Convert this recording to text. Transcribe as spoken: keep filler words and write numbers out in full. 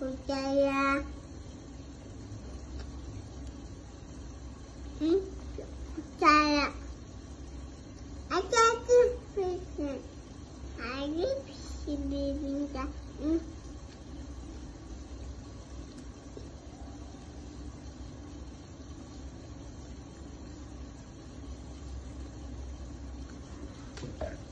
Kucaya. Hmm? Kucaya. Ada tu pisang. Hari si bibingka. Hmm. Okay.